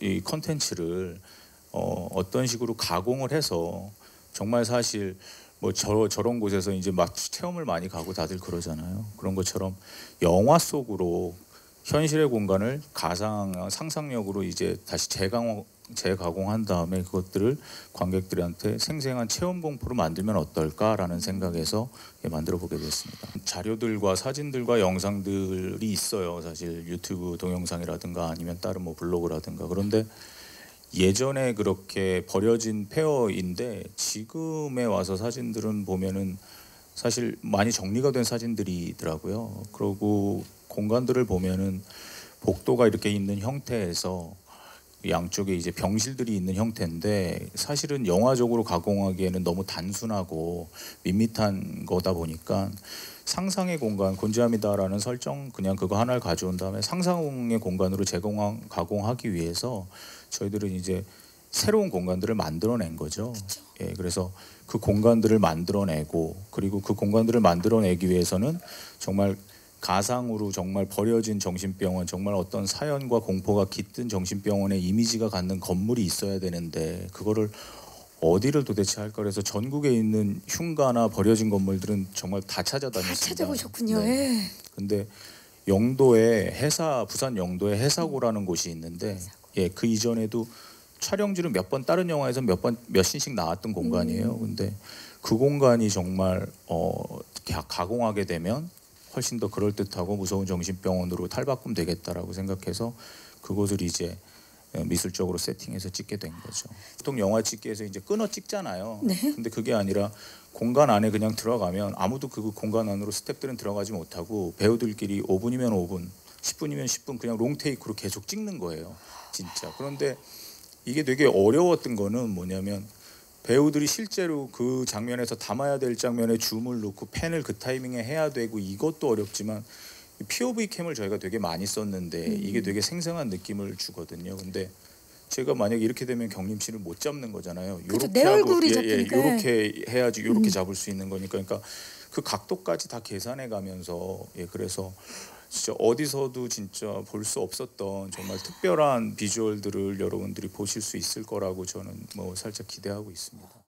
이 컨텐츠를 어떤 식으로 가공을 해서 정말 사실 뭐 저런 곳에서 이제 막 체험을 많이 가고 다들 그러잖아요. 그런 것처럼 영화 속으로 현실의 공간을 가상 상상력으로 이제 다시 재가공한 다음에 그것들을 관객들한테 생생한 체험 공포로 만들면 어떨까라는 생각에서 만들어 보게 됐습니다. 자료들과 사진들과 영상들이 있어요. 사실 유튜브 동영상이라든가 아니면 다른 뭐 블로그라든가. 그런데 예전에 그렇게 버려진 폐허인데 지금에 와서 사진들은 보면은 사실 많이 정리가 된 사진들이더라고요. 그리고 공간들을 보면은 복도가 이렇게 있는 형태에서 양쪽에 이제 병실들이 있는 형태인데 사실은 영화적으로 가공하기에는 너무 단순하고 밋밋한 거다 보니까 상상의 공간, 곤지암이다라는 설정 그냥 그거 하나를 가져온 다음에 상상의 공간으로 가공하기 위해서 저희들은 이제 새로운 공간들을 만들어낸 거죠. 예, 그래서 그 공간들을 만들어내고 그리고 그 공간들을 만들어내기 위해서는 정말 가상으로 정말 버려진 정신병원, 정말 어떤 사연과 공포가 깃든 정신병원의 이미지가 갖는 건물이 있어야 되는데 그거를 어디를 도대체 할까 그래서 전국에 있는 흉가나 버려진 건물들은 정말 다 찾아다녔습니다. 다 찾아보셨군요. 네. 예. 근데 영도에 부산 영도에 해사고라는 곳이 있는데 예, 그 이전에도 촬영지는 몇 번 다른 영화에서 몇 신씩 나왔던 공간이에요. 근데 그 공간이 정말 가공하게 되면 훨씬 더 그럴듯하고 무서운 정신병원으로 탈바꿈 되겠다라고 생각해서 그곳을 이제 미술적으로 세팅해서 찍게 된 거죠. 보통 영화 찍기에서 이제 끊어 찍잖아요. 네. 근데 그게 아니라 공간 안에 그냥 들어가면 아무도 그 공간 안으로 스태프들은 들어가지 못하고 배우들끼리 5분이면 5분, 10분이면 10분 그냥 롱테이크로 계속 찍는 거예요. 진짜. 그런데 이게 되게 어려웠던 거는 뭐냐면 배우들이 실제로 그 장면에서 담아야 될 장면에 줌을 놓고 펜을 그 타이밍에 해야 되고 이것도 어렵지만 POV 캠을 저희가 되게 많이 썼는데 이게 되게 생생한 느낌을 주거든요. 근데 제가 만약에 이렇게 되면 경림 씨를 못 잡는 거잖아요. 그렇죠. 내 얼굴이 잡히니까. 요렇게 해야지 요렇게 잡을 수 있는 거니까. 그러니까 그 각도까지 다 계산해 가면서 그래서 진짜 어디서도 진짜 볼 수 없었던 정말 특별한 비주얼들을 여러분들이 보실 수 있을 거라고 저는 뭐 살짝 기대하고 있습니다.